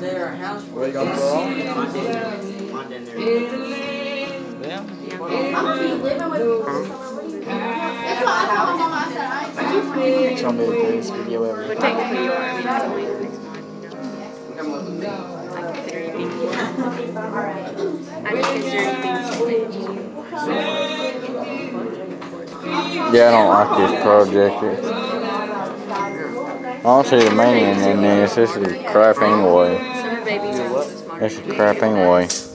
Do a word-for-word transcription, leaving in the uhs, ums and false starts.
there a house Where for you gonna go on? Yeah. I'm gonna be living with people somewhere. What do you mean? That's why I told my mama, I said, I ain't Show me the greatest video ever. But technically you are. I mean, it's only the next month, you know. I consider you being I just consider you being split. Yeah, I don't like this project. I don't see the meaning in this. This is crap anyway. Summer babies are just This is crap anyway.